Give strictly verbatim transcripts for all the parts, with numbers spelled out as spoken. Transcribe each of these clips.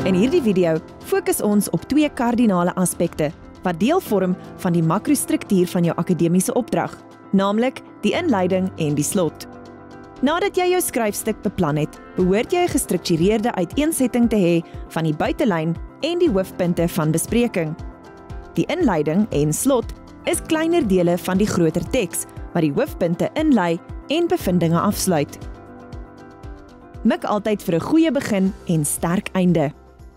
In hierdie video fokus ons op twee kardinale aspekte wat deel vorm van die makrostruktuur van jou akademiese opdrag, naamlik die inleiding en die slot. Nadat jy jou skryfstuk beplan het, behoort jy 'n gestruktureerde uiteensetting te hê van die buitelyn en die hoofpunte van bespreking. Die inleiding en slot is kleiner dele van die groter teks wat die hoofpunte inlei en bevindinge afsluit. Mik altyd vir 'n goeie begin en sterk einde.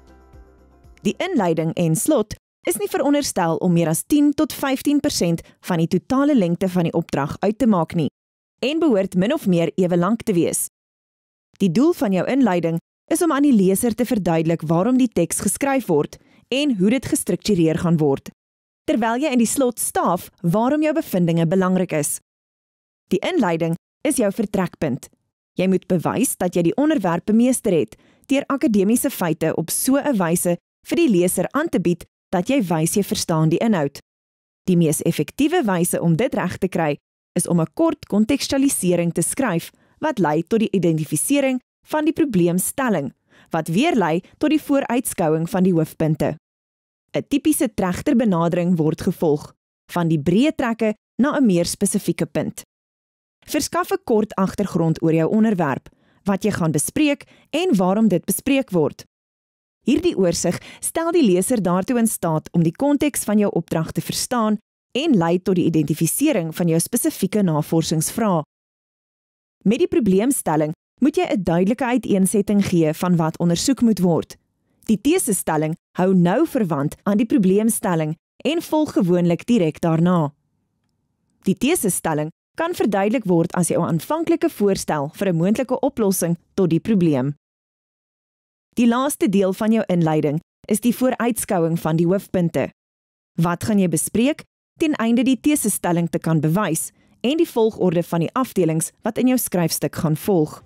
Die inleiding en slot is nie veronderstel om meer as tien tot vyftien persent van die totale lengte van die opdrag uit te maak nie en behoort min of meer ewe lank te wees. Die doel van jou inleiding is om aan die leser te verduidelik waarom die teks geskryf word en hoe dit gestruktureer gaan word, terwyl jy in die slot staaf waarom jou bevindinge belangrik is. Die inleiding is jou vertrekpunt. Jy moet bewys dat jy die onderwerp bemeester het deur akademiese feite op so 'n wyse vir die leser aan te bied dat jy wys jy verstaan die inhoud. Die mees effektiewe wyse om dit reg te kry is om 'n kort kontekstualisering te skryf wat lei tot die identifisering van die probleemstelling, wat weer lei tot die vooruitskouing van die hoofpunte. 'n Tipiese trechterbenadering word gevolg, van die breë trekke na 'n meer spesifieke punt. Verskaf 'n kort agtergrond oor jou onderwerp, wat jy gaan bespreek en waarom dit bespreek word. Hierdie oorsig stel die leser daartoe in staat om die konteks van jou opdrag te verstaan en lei tot die identifisering van jou spesifieke navorsingsvrae. Met die probleemstelling moet jy 'n duidelike uiteensetting gee van wat ondersoek moet word. Die tesestelling hou nou verwant aan die probleemstelling en volg gewoonlik direk daarna. Die tesestelling kan verduidelik word as jou aanvanklike voorstel vir 'n moontlike oplossing tot die probleem. Die laaste deel van jou inleiding is die vooruitskouing van die hoofpunte. Wat gaan jy bespreek ten einde die tesestelling te kan bewys en die volgorde van die afdelings wat in jou skryfstuk gaan volg.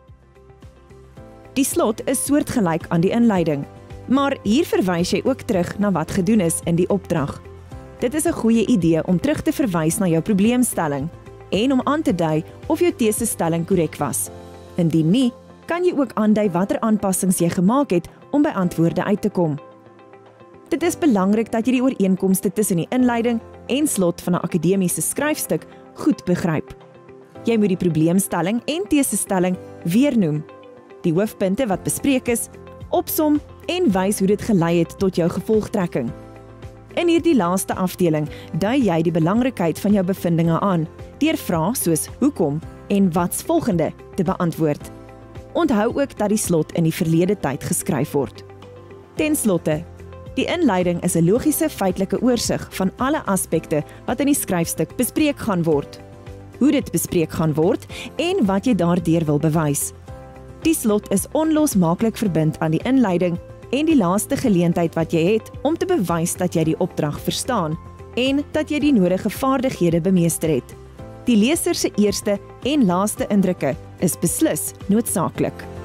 Die slot is soortgelyk aan die inleiding, maar hier verwys jy ook terug na wat gedoen is in die opdrag. Dit is 'n goeie idee om terug te verwys na jou probleemstelling en om aan te dui of jou tesestelling korrek was. Indien nie, kan jy ook aandui watter aanpassings jy gemaak het om by antwoorde uit te kom. Dit is belangrik dat jy die ooreenkomste tussen die inleiding en slot van 'n akademiese skryfstuk goed begryp. Jy moet die probleemstelling en tesestelling weer noem, die hoofpunte wat bespreek is, opsom en wys hoe dit gelei het tot jou gevolgtrekking. In hierdie laaste afdeling dui jy die belangrikheid van jou bevindinge aan deur vrae soos hoekom en wat's volgende te beantwoord. Onthou ook dat die slot in die verlede tyd geskryf word. Ten slotte, die inleiding is 'n logiese feitelike oorsig van alle aspekte wat in die skryfstuk bespreek gaan word, hoe dit bespreek gaan word en wat jy daardeur wil bewys. Die slot is onlosmaaklik verbind aan die inleiding en die laaste geleentheid wat jy het om te bewys dat jy die opdrag verstaan en dat jy die nodige vaardighede bemeester het. Die leser se eerste en laaste indrukke is beslis noodsaaklik.